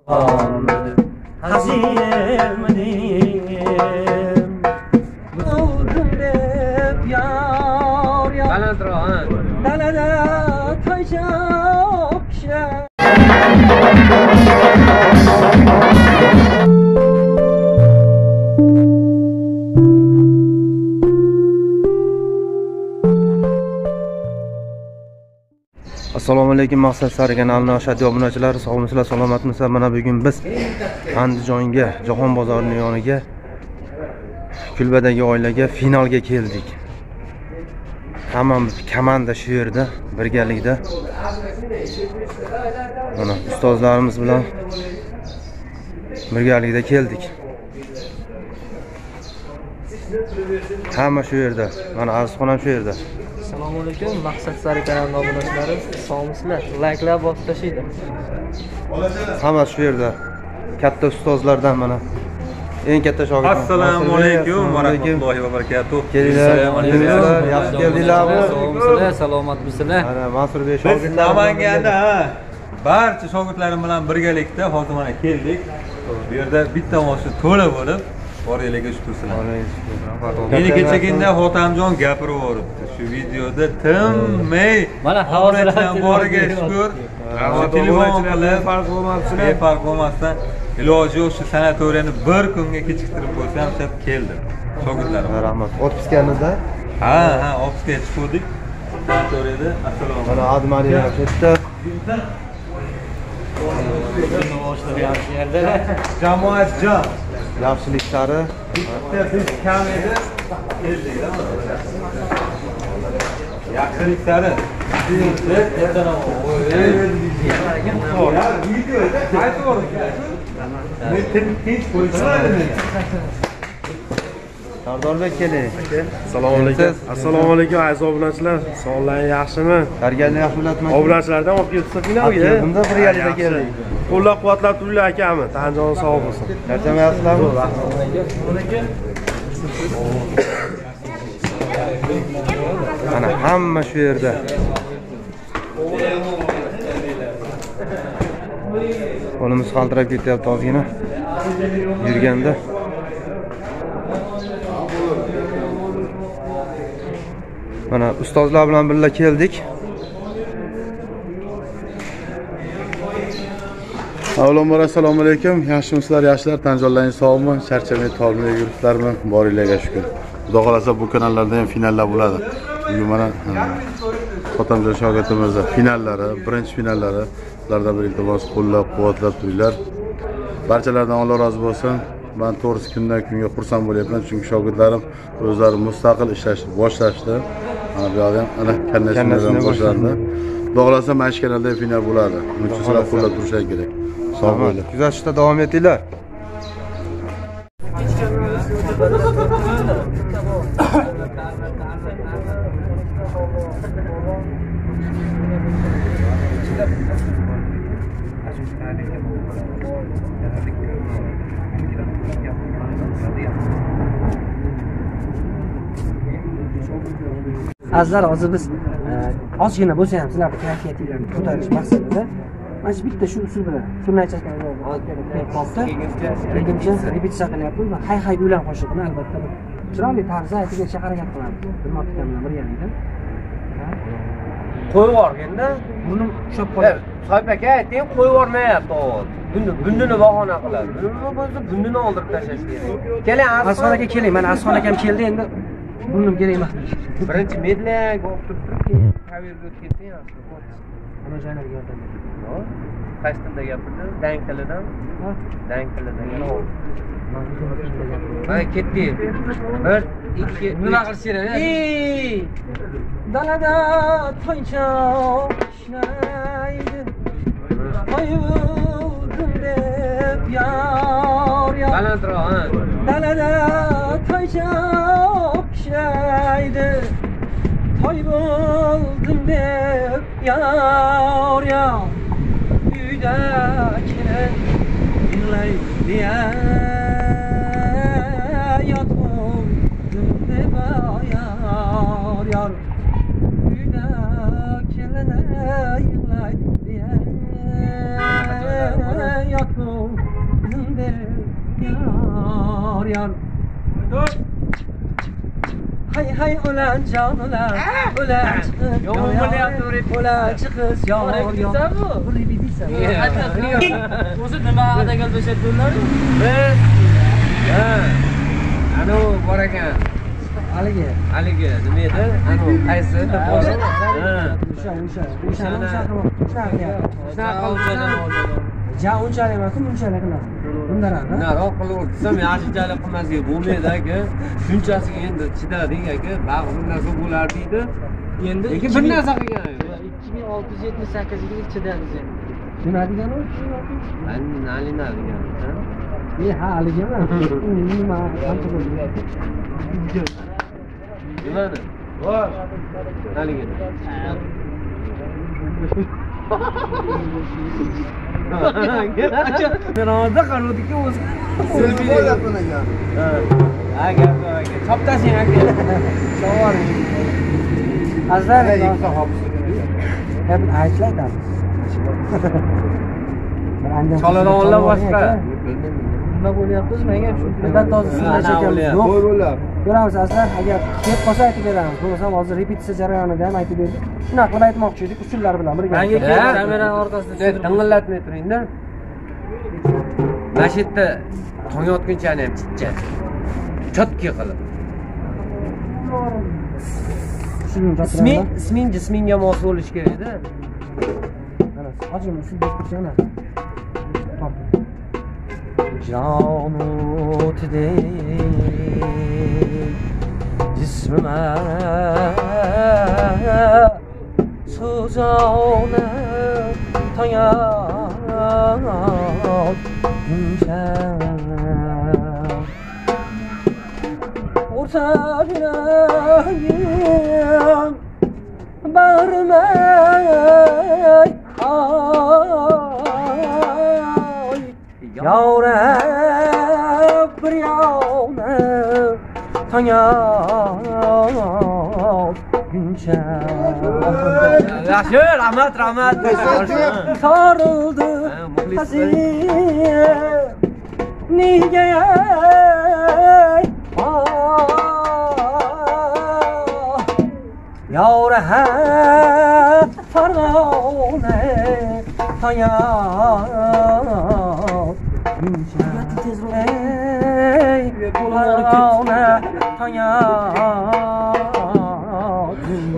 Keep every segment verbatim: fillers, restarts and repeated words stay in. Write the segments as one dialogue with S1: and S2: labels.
S1: Hazinem buldum hep yar yar dalada toyacak şey.
S2: Assalomu alaykum, Maqsad Sari kanalining ashaddiy obunachilari, sog'misizlar, salomatmisizlar? Mana bugun biz Andijonga, Jahon bozorining yoniga, Kulbadagi oilaga finalga keldik. Hammamiz komanda shu yerda birgalikda. Mana ustozlarimiz bilan birgalikda keldik. Hamma shu yerda. Mana Arzixonam shu yerda.
S1: Assalomu alaykum, Maqsad Sari kanalining obunachilari, sog'misizlar? Like'lar bosib tashlaydi.
S2: Hammasi shu yerda. Katta ustozlardan mana eng katta shogird.
S3: Assalomu alaykum va rahmatullohi va barakatuh.
S2: Kelinglar, yaxshi keldinglarmi?
S1: Sog'misizlar, salomatmisizlar?
S2: Mana Mansurbek
S3: Biz
S2: shogird
S3: Namanganda barcha shogirdlarim bilan birgalikda hozir mana keldik. Bu yerda bitta moshina to'la bo'lib, borligiga shukrlar. Meni kechagina Xotamjon gapirib o'ribdi. Shu videoda tinmay
S1: mana hozirdan
S3: boriga shukr. Telefon qilib farq bo'lmasdan, farq bo'lmasdan iloji yo'q shu sanatoriyani bir kunga kechiktirib qo'ysam deb keldim. Shogirdlarim.
S2: Rahmat. Otpiskamizda?
S3: Ha, ha, otpiskaga chiqdik. Sanatoriyada. Assalomu alaykum.
S2: Mana Admalilar ketdi.
S3: Jamoatjon.
S2: Yaxshiliklari
S3: Bitta biz kam edi. Keldik. Yaxshiliklari.
S2: Sardorbek keling.
S4: Assalomu alaykum. Assalomu alaykum aziz obunachilar. Sog'ligingiz yaxshimi?
S2: Tarbiyalarni yaxshi bilasizmi?
S4: Obunachilardan olib kelibsiz finalga.
S2: Bunda bir yerda keldik.
S4: Qo'llab-quvvatlab turinglar akami. Tanjon sog' bo'lsin.
S2: Charchamayapsizlarmi? Mana hamma shu yerda. Qo'limiz qaltirab ketyapti ozgina yurganda. Mana ustozlar bilan birga keldik.
S5: Avvalambor assalomu alaykum. Yaxshimisizlar, yoshlar? Tanjonlaringiz sog'mi? Charchamay, tolmay yuribsizlarmi? Boringlarga shukr. Xudo xolasa bu kanallarda ham finallar bo'ladi. Bugun mana Xotamjon shogirdimizning finallari, birinchi finallari. Ulardan bir iltimos qo'llab-quvvatlab turinglar. Barchalardan Alloh rozi bo'lsin. Men to'g'risi kundan kunga xursand bo'lyapman, chunki shogirdlarim o'zlari mustaqil ishlashni boshlashdi. Mana bu yerda ana kannasidan boshlandi. Xudo xolasa mana shu kanalda final bo'ladi. Uning uchun sizlar qo'llab turishingiz kerak. Sog' bo'ling.
S2: Kuzatishda davom etinglar.
S1: Azizlar, hozir biz ozgina bo'lsa ham sizlarning kayfiyatingizni ko'tarish maqsadida mana shu bitta shu usul bilan turnaychakani kelib qoldi. Kelguncha repetitsiya qilyapmiz va hay hay bilan qo'shiqni albatta chiroyli tarzda aytishga harakat qilamiz. Dilmoqqa bilan birgalikda. Qo'yib yuborganda buni ushlab qoladi.
S6: Soyib aka, ayting qo'yib yubormayapti hozir. Buni bundini bahona qiladi. Buni bo'lsa bundini oldirib tashlash kerak. Keling,
S1: Asfon aka keling. Mana Asfon akam keldi endi. Bunim kerak emas.
S6: Birinchi medlak olib turib, keyin kaverga o'tkazsang yaxshi.
S1: Hamma joylarga yordam bering.
S6: Qaysi tilda gapirdi? Dang tilidan. Ha? Dang tilidan. Mana ketdik. bir, ikki,
S1: nima qilsang? Dalada toychoq ishlaydi. Qo'yildim deb yor yor.
S6: Balandroq, ha.
S1: Dalada toychoq ishlaydi. Toy bo'ldim deb yor yor. Uyda kelin yig'laydi ya. Yotdim deb yor yor. Uyda kelin yig'laydi ya. Yotdim yon. Hay hay ulan jon ulan. Ulan chiqib.
S6: Yomon bo'lyapti,
S1: ulan chiqib yon yon. Bu repetitsiya.
S7: O'zi nima haqida gaplashyaptilar?
S6: Biz ha. Ano bor ekan.
S1: Haligi.
S6: Haligi nima edi? Ano qaysi? Ha.
S1: O'sha o'sha. O'sha o'sha. O'sha. Ja unchalik emas, unchalik qiladi. Bundan ham.
S6: Naroq qilib o'tsam yaxshichalik qilmaslik bo'lmaydi aka. Shunchasiga endi chidading aka. Ba'zi bir narsa bo'lar deydi.
S7: Endi
S6: lekin bir narsa qilgan.
S7: ikki ming olti yuz yetmish sakkizinchi yil chidadingiz endi.
S1: Nima degan u?
S6: Nalina degan.
S1: E ha, haligimi? Nima qancha bo'ldi?
S6: Nimani? Voy. Haligi. Meroda qarudiki o'zi. Selfie bo'lyapti ekan. Ha, gap aka. Choptasing aka. Savol.
S1: Azar ikkita hopis. Hep aytlaydi.
S6: Cholada boshqa.
S7: Nima bo'lyapti menga shu.
S1: Bitta tozasini chekamiz. Yo'q. Ko'ramiz aslan, agar kelib qolsa aytib beramiz. Bo'lmasa hozir repetitsiya jarayonida ham aytib berdik. Shunaqa qilib aytmoqchi edik, usullar bilan birga.
S7: Menga kelib kamera orqasida
S6: ting'illatmay turingda. Mana shu yerda tong yotgunchani ham chiqcha. Chotki qilib. Isming, isming jismingga mos bo'lish kerak-da.
S1: Mana hozir usul bekitgana. Canut değil cismime suzağına tanyal gümşen orta yüreğim bağırmay ay yavrab bir yavne tanyal günşen
S6: Yaxshi, rahmat, rahmat.
S1: sarıldı haziye niye yavrab fargone tanyal ey fargone tanyal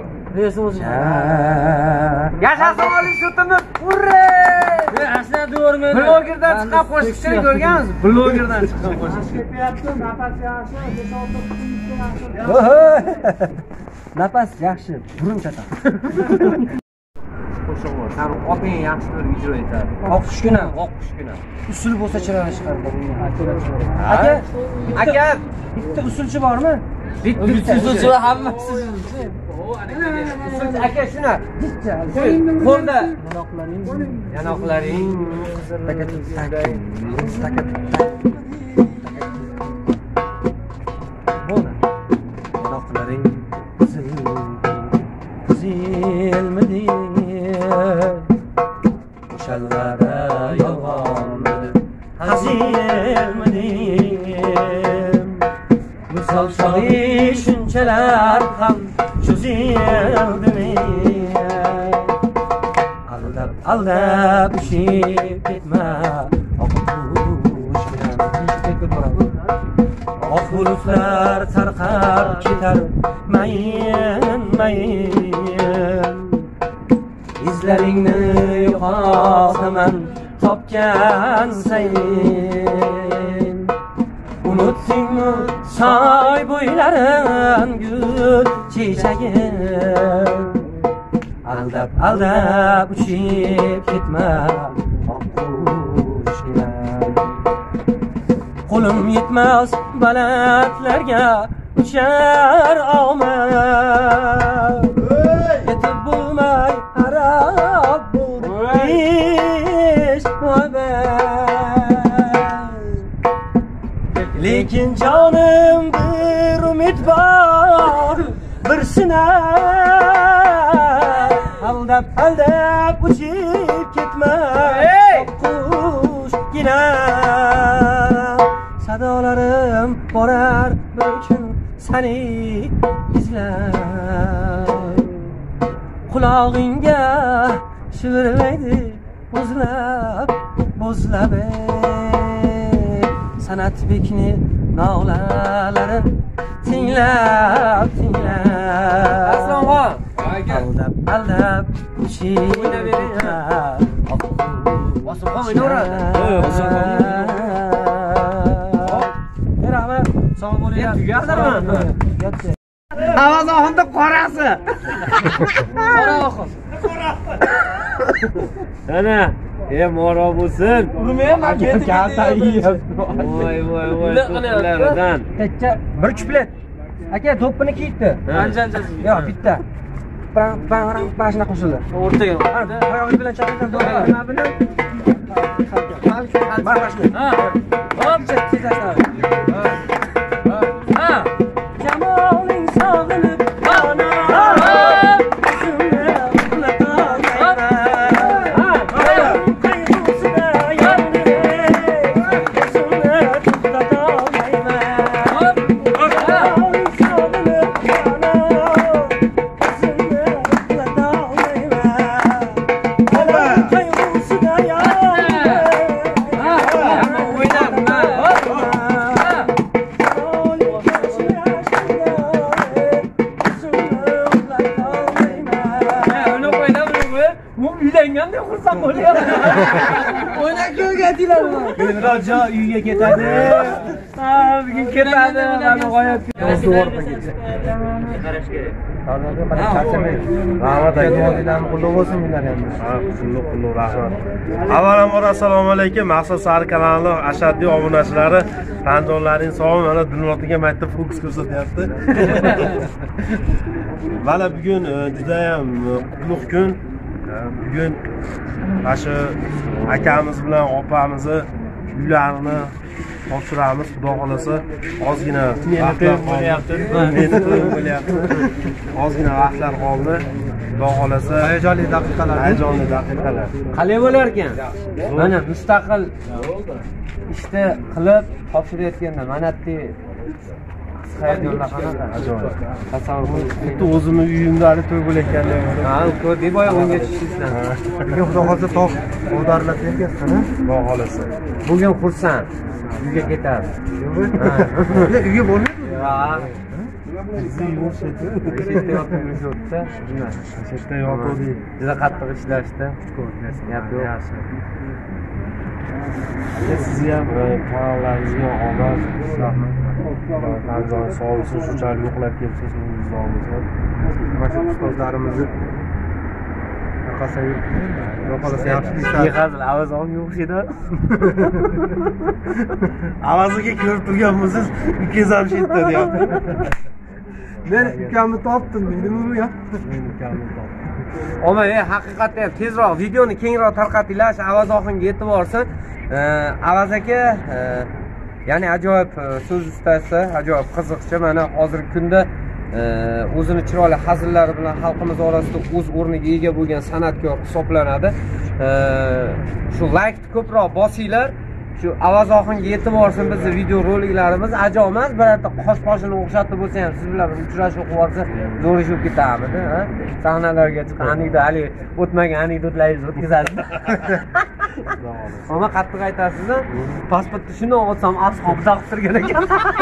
S1: Yaşasın Ali Sultan'ın hurre!
S7: Aslan do'rmaydi.
S6: Blogerdan chiqqan qo'shiqchini ko'rgansiz? Blogerdan chiqqan qo'shiqchi.
S1: Nafas yaxshi, burun chatar.
S6: Qo'shiq bor. Sani oting yaxshi bir ijro etadi.
S1: Oq tushkuna,
S6: Oq tushkuna.
S1: usul bo'lsa chiroyli chiqardi.
S6: Aka, aka,
S1: bitta usulchi bormi?
S6: bitta
S7: Usulchi hammasi.
S6: aka shuna. Qo'lda
S1: Yanoqlaring,
S6: yanoqlaring
S1: takat takat takat. Bo'ldi. Yanoqlaring zilmidi. O'shallarda yolg'onmidi. Hazilmidi. Misol shodi shunchalar ham cho'zildimi? Aldab aldab ushib ketma, oqqush bilan oq bulutlar tarqab ketar mayin mayin. Izlaringni yo'qotaman topgan sayin. Unutdingmi soy bo'ylarin gul chechagin. Aldab aldab uchib ketma oqqush bilan. Qo'lim yetmas balandlarga uchar omad. Yetib bo'lmay harab bo'ldish muhabbat. Lekin jonim bir umid bor, bir sinar. Aldab aldab uchib ketma oqqushgina. sadolarim borar bir kun seni izlab. Qulog'ingga shivirlaydi bo'zlab bo'zlab Sanatbekni nolalarin tinglab tinglab
S7: Aslonxon
S1: aldab aldab o'ynaveradi.
S7: Aslonxon o'ynaveradi.
S1: Rahmat. Sog' bo'linglar.
S7: Tugadimi?
S1: Yotdi.
S6: Avazoxonda qorasi.
S7: Qora oxir.
S6: Ana, e moro bo'lsin.
S7: Urmayman, ketib
S6: Voy voy voy. Ulardan.
S1: Tekka bir kuplet. Aka do'ppini kiyibdi.
S7: Qanchasi?
S1: Yo'q, bitta. Bang bang bang shuna qo'shildi.
S7: O'rtaga.
S1: Oyog'i bilan chaqirgan do'ppini nima bilan?
S7: Ha. Hop,
S1: tezlashdi.
S7: ha.
S1: Jamoling sog'inib ona.
S7: Uylanganda xursand bo'lyapman. O'ynak o'rgatinglarmi?
S1: Rojo uyga ketadi.
S7: Ha, bugun ketadi. Mana g'oyat.
S6: Qarash kerak.
S2: Rahmat aka. Qulluq bo'lsin bular ham. Ha, qulluq qulluq rahmat. Avvalambor assalomu alaykum. Maqsad Sari kanalining ashaddiy obunachilari, tanjonlaring sog'mi? Mana Dilnotiga maytda fokus ko'rsatyapti. Mana bugun juda ham qutlug' kun. Bugun mana shu akamiz bilan opamizni uylarini topshiramiz, xudo xolasa. Ozgina vaqtlar bo'lyapti. Meni to'yim bo'lyapti. Ozgina vaqtlar qoldi. Xudo xolasa hayajonli daqiqalar. Hayajonli daqiqalar.
S6: Qalay bo'lar ekan? Mana mustaqil ishda qilib topshirayotganda mana bu hayajonlar qanaqa?
S2: Ajoyib.
S6: Tasavvur qilib.
S2: Xuddi o'zimni uyimda hali to'y bo'layotgandek.
S6: Ha, ko'rding boya o'nga tushishdan.
S2: Xudo xolasa tog' o'rdarlab bergan, xudo xolasa.
S6: Bugun xursand. Uyga ketadi.
S2: Uyga bormaydi?
S6: Ha.
S2: Chetda yotdi.
S6: Juda qattiq ishlashdi. Gap yo'q.
S2: Sizni ham kanallaringizga omad, rahmat. Tanzon sog' bo'lsin, shunchalik yo'qlab kelibsiz, minnatdormiz. Mana shu ustozlarimizni yo'qolsa yo'qolsa yaxshi ishlar.
S6: Hazil avazonga o'xshaydi.
S2: Avaziga ko'rib turganmisiz, ukangiz ham chetda deyapti. Men ukamni topdim, deydimi bu ya? Men ukamni topdim.
S6: Oma, ey, haqiqatda ham tezroq videoni kengroq tarqatinglar, Avaz oxunga yetib borsin. Avaz aka, ya'ni ajoyib so'z ustasi, ajoyib qiziqchi. Mana hozirgi kunda o'zini chiroyli hazillari bilan xalqimiz orasida o'z o'rniga ega bo'lgan san'atkor hisoblanadi. Shu like ko'proq bosinglar. Shu Avaz oxunga yetib borsin bizning video roliklarimiz ajoyib emas, birorta qosh qoshini o'xshatib bo'lsa ham siz bilan uchrashuv qilib olsa zo'r ish bo'lib ketamidi, ha? Sahnalarga chiqqan anekdot, hali o'tmagan anekdotlaringizni o'tkazasiz. Ama qattiq aytasiz, pasportni shunday olsam asxobda qiltirgan ekan.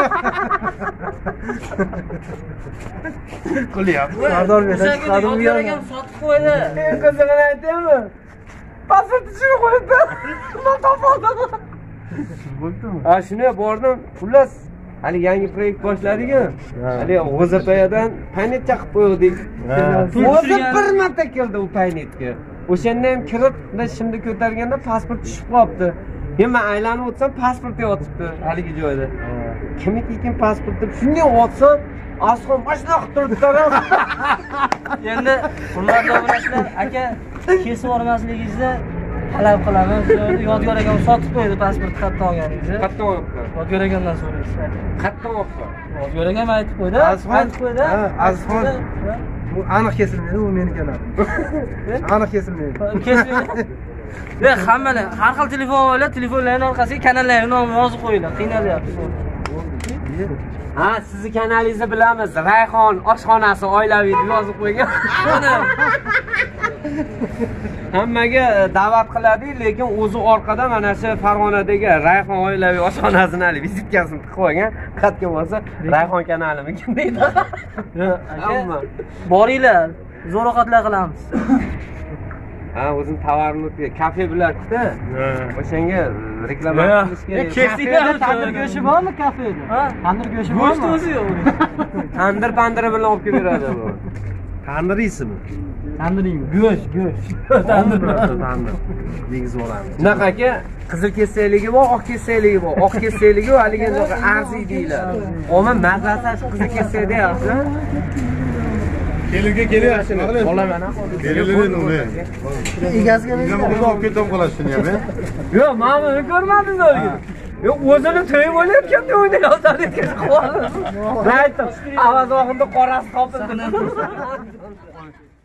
S2: Qilyapti.
S1: Sardor beradi.
S7: Sardor beradi. Sotib qo'ydi.
S6: Men qizig'ini aytaymi? Pasportni shuni qo'yibdi. Men topoldim.
S2: Bo'ldimi?
S6: Ha, shuni bordim. Xullas, hali yangi proyekt boshladik-ku. Hali G'o'zapayadan paynetcha qilib qo'ydik. O'zi bir marta keldi u paynetga. O'shanda ham kirib, shimni ko'targanda pasport tushib qolibdi. Men men aylanib o'tsam, pasport yotibdi haligi joyda. Kimniki ekan pasport deb shunday otsam, asxon mashina qilib turibdi.
S7: Endi hurmatli obunachilar, aka kesib yubormasligingizni talab qilaman. Yodgor akam sotib qo'ydi pasportni xatda olganingizni.
S6: Qattiq olibdi.
S7: Yodgor akamdan so'raysiz.
S6: Qattiq olibdi.
S7: Yodgor akam aytib qo'ydi. Aytib qo'ydi.
S2: Ha, Azizxon. Bu aniq kesilmaydi, u meniki emas. Aniq kesilmaydi.
S7: Kesilmaydi. Ve hammalar har xil telefon olib, telefonlarning orqasiga kanallarning nomini yozib qo'yinglar. Qiynalyapti.
S6: Ha, sizni kanalingizni bilamiz. Rayhon oshxonasi oilaviy deb yozib qo'ygan. Hammaga da'vat qiladi, lekin o'zi orqada mana shu Farg'onadagi Rayhon oilaviy oshxonasini hali vizitkasini tiqib qo'ygan. Qayerga borsa, Rayhon kanalimiki deydi.
S7: Hamma boringlar, zo'roqatlar qilamiz.
S6: Ha, o'zim tovarni kafe bilan-da. O'shanga reklama qilish kerak.
S7: Kafeda tandir go'shi bormi kafeda? Ha, tandir go'shi bormi? Go'sht o'zi yo'q.
S6: Tandir pandiri bilan olib kelib beradi bu.
S4: Tandir yeysizmi?
S7: Tandiring go'sht, go'sht.
S4: Tandir, tandir. Yegizib olamiz.
S6: Bunaqaki qizil kesakligi bor, oq kesakligi bor. Oq kesakligi haligi arziy deyiladi. Umuman mazasi qizil kesakda yaxshi.
S5: Kelirga kelyapti. Bolamana. Beriladi uni.
S7: Egasiga
S5: nima qilib olib ketam qolasiz ham, e?
S6: Yo'q, men buni ko'rmadim o'zi. Yo'q, o'zini to'y bo'layotganda o'ynayotadi ekan. Aytdim, avaz oxirida qorasi topildi.